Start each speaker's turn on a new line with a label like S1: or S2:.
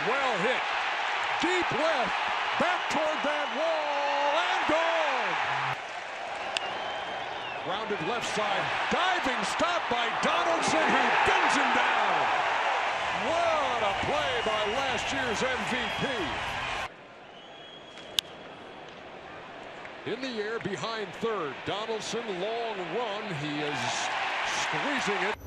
S1: Well hit. Deep left. Back toward that wall. And gone. Rounded left side. Diving stop by Donaldson, who guns him down. What a play by last year's MVP. In the air behind third. Donaldson, long run. He is squeezing it.